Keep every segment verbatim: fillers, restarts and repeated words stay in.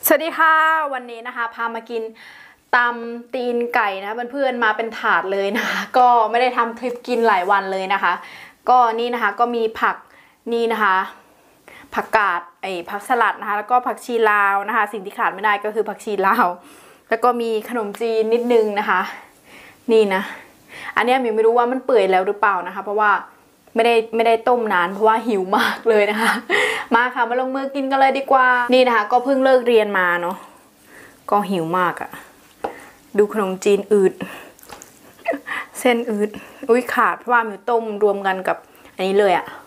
สวัสดีค่ะวันนี้นะคะพามากินตำตีนไก่นะเพื่อนๆมาเป็นถาดเลยนะคะก็ไม่ได้ทำคลิปกินหลายวันเลยนะคะก็นี่นะคะก็มีผักนี่นะคะผักกาดไอ้ผักสลัดนะคะแล้วก็ผักชีลาวนะคะสิ่งที่ขาดไม่ได้ก็คือผักชีลาวแล้วก็มีขนมจีนนิดนึงนะคะนี่นะอันนี้มิวไม่รู้ว่ามันเปื่อยแล้วหรือเปล่านะคะเพราะว่าไม่ได้ไม่ได้ต้มนานเพราะว่าหิวมากเลยนะคะมาค่ะมาลงมือกินกันเลยดีกว่านี่นะคะก็เพิ่งเลิกเรียนมาเนาะก็หิวมากอะดูขนมจีนอืดเส้นอืดอุ้ยขาดเพราะว่ามิวต้มรวมกันกับอันนี้เลยอะ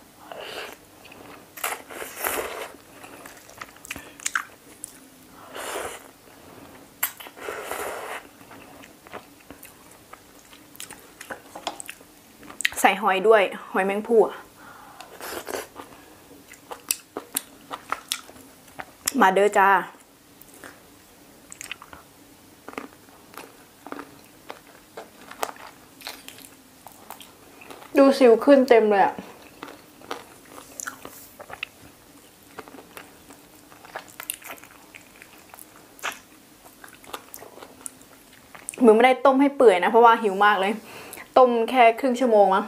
ใส่หอยด้วยหอยแมงผู้มาเด้อจ้าดูสิวขึ้นเต็มเลยอะมึงไม่ได้ต้มให้เปื่อยนะเพราะว่าหิวมากเลยต้มแค่ครึ่งชั่วโมงมั้ง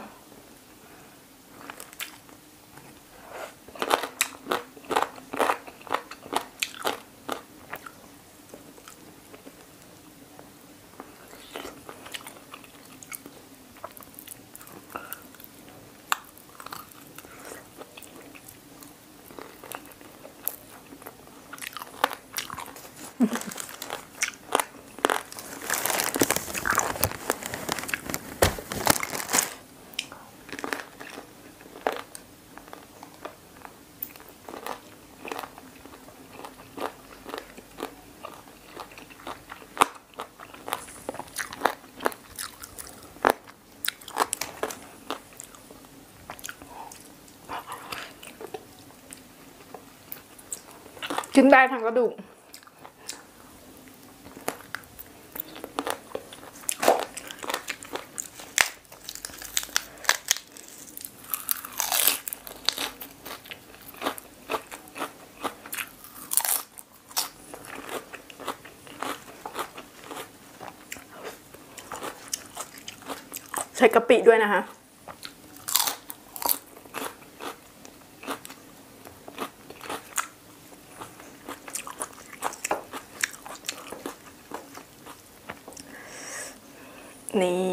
กินได้ทั้งกระดูกใส่กะปิด้วยนะคะนี่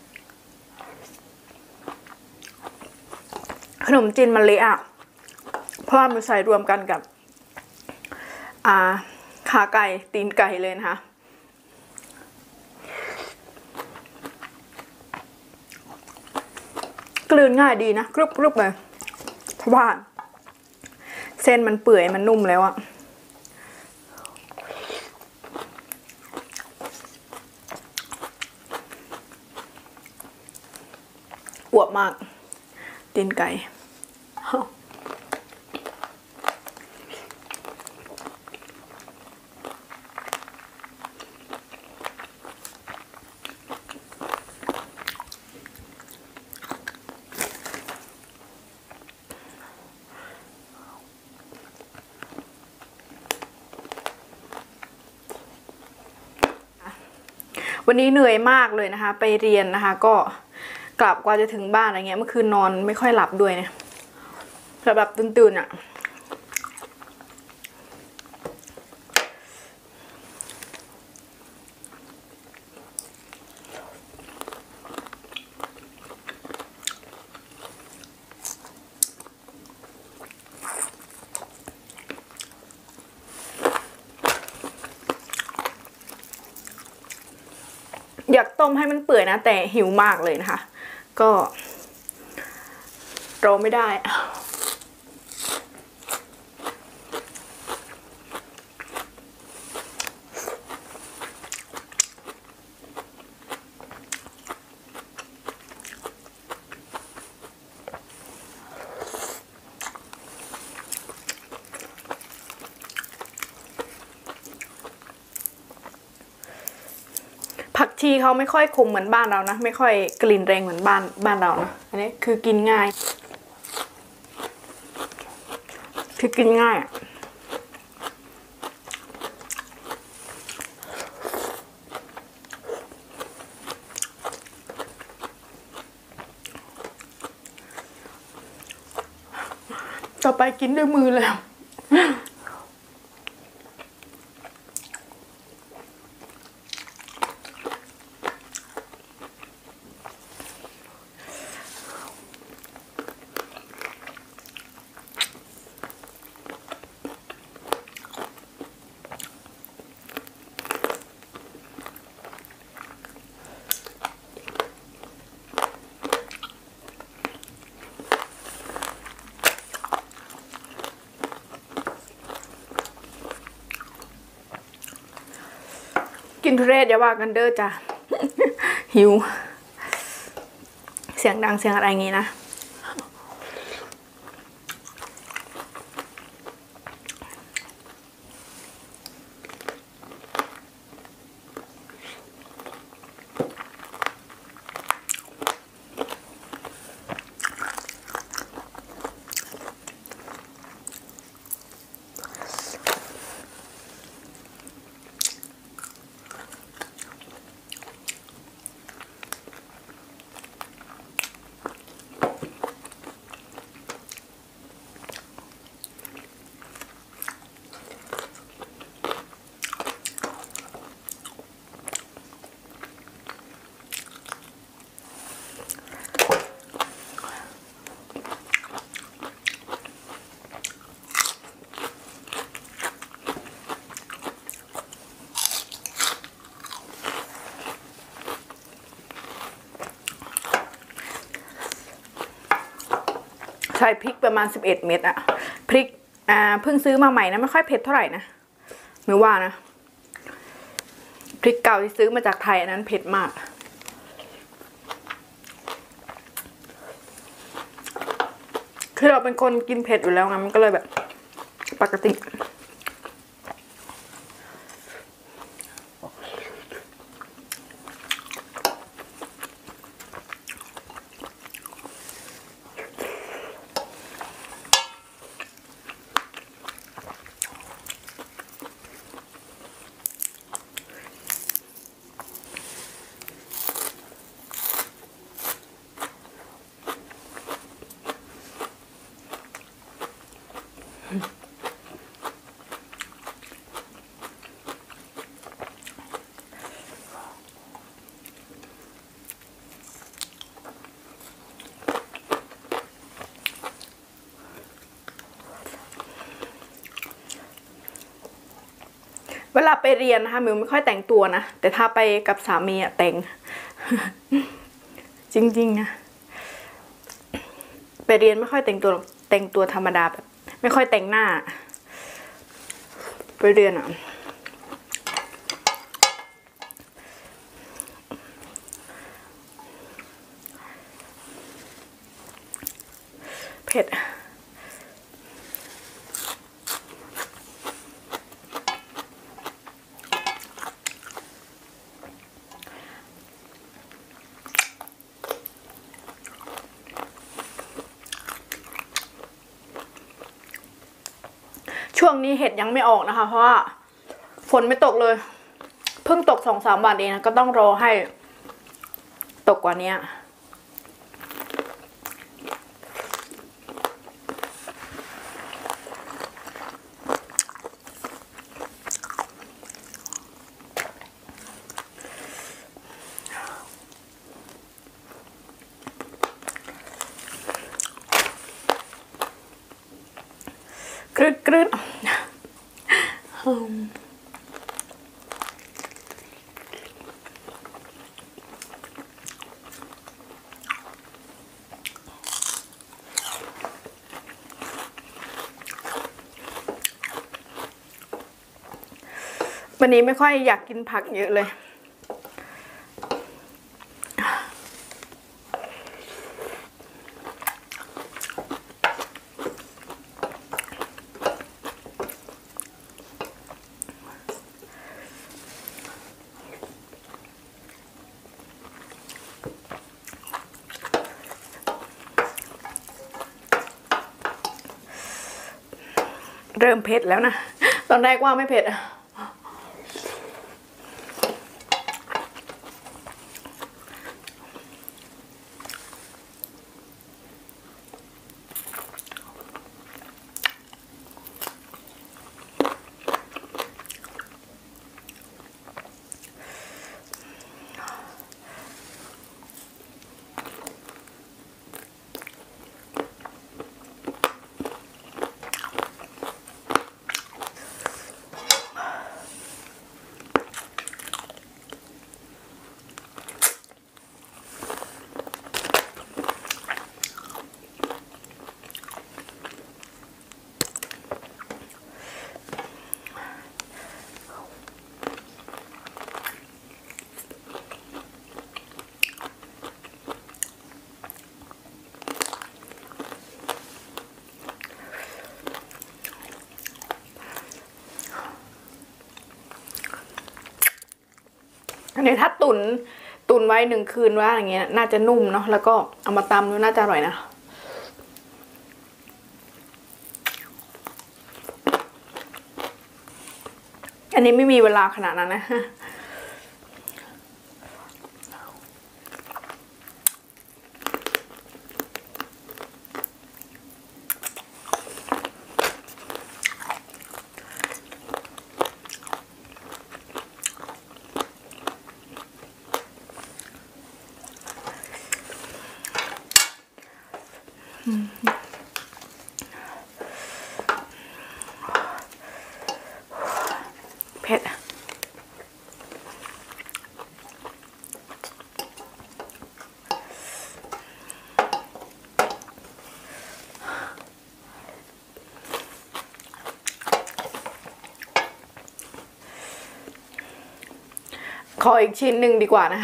ขนมจีนมะลิอ่ะเพราะว่ามันใส่รวมกันกับอ่าขาไก่ตีนไก่เลยนะคะกลืนง่ายดีนะกรุบกรุบเลยเพราะว่าเส้นมันเปื่อยมันนุ่มแล้วอะอวบมากตีนไก่วันนี้เหนื่อยมากเลยนะคะไปเรียนนะคะก็กลับกว่าจะถึงบ้านอะไรเงี้ยเมื่อคืนนอนไม่ค่อยหลับด้วยเนี่ยแบบตื่นๆอ่ะอยากต้มให้มันเปื่อยนะแต่หิวมากเลยนะคะก็รอไม่ได้ผักชีเขาไม่ค่อยขมเหมือนบ้านเรานะไม่ค่อยกลิ่นแรงเหมือนบ้านบ้านเรานะอันนี้คือกินง่ายคือกินง่ายต่อไปกินด้วยมือแล้ว กินทุเรศอย่าว่ากันเด้อจ้ะ หิว เสียงดังเสียงอะไรอย่างงี้นะใส่พริกประมาณสิบเอ็ดเม็ดอะพริกอ่าเพิ่งซื้อมาใหม่นะไม่ค่อยเผ็ดเท่าไหร่นะไม่ว่านะพริกเก่าที่ซื้อมาจากไทยอันนั้นเผ็ดมากคือเราเป็นคนกินเผ็ดอยู่แล้วไงมันก็เลยแบบปกติเวลาไปเรียนนะคะมิวไม่ค่อยแต่งตัวนะแต่ถ้าไปกับสามีอะแต่ง จริงๆนะไปเรียนไม่ค่อยแต่งตัวแต่งตัวธรรมดาแบบไม่ค่อยแต่งหน้าไปเรียนอ่ะเผ็ดช่วงนี้เห็ดยังไม่ออกนะคะเพราะว่าฝนไม่ตกเลยเพิ่งตกสองสามวันเองนะก็ต้องรอให้ตกกว่านี้กรึดกรึดวันนี้ไม่ค่อยอยากกินผักเยอะเลยเริ่มเผ็ดแล้วนะตอนแรกว่าไม่เผ็ดอันนี้ถ้าตุนตุนไว้หนึ่งคืนว่าอย่างเงี้ยน่าจะนุ่มเนาะแล้วก็เอามาตำดูน่าจะอร่อยนะอันนี้ไม่มีเวลาขนาดนั้นนะเผ็ดขออีกชิ้นหนึ่งดีกว่านะ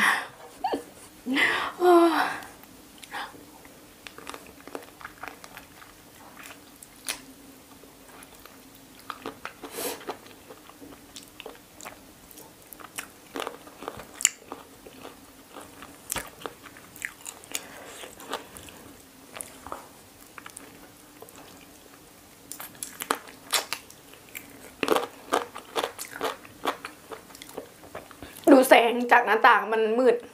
ดูแสงจากหน้าต่างมันมืด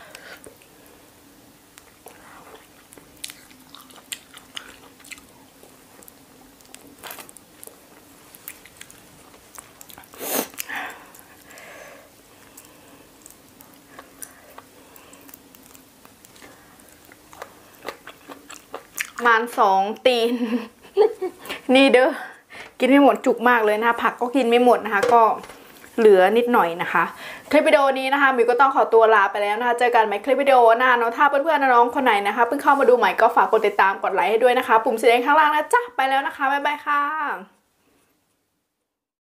ประมาณสองตีน นี่เด้อกินไม่หมดจุกมากเลยนะคะผักก็กินไม่หมดนะคะก็เหลือนิดหน่อยนะคะคลิปวิดีโอนี้นะคะมิวก็ต้องขอตัวลาไปแล้วนะคะเจอกันใหม่คลิปวิดีโอหน้าเนาะถ้าเพื่อนๆน้องๆคนไหนนะคะเพิ่งเข้ามาดูใหม่ก็ฝากกดติดตามกดไลค์ให้ด้วยนะคะปุ่มสีแดงข้างล่างนะจ๊ะไปแล้วนะคะบ๊ายบายค่ะ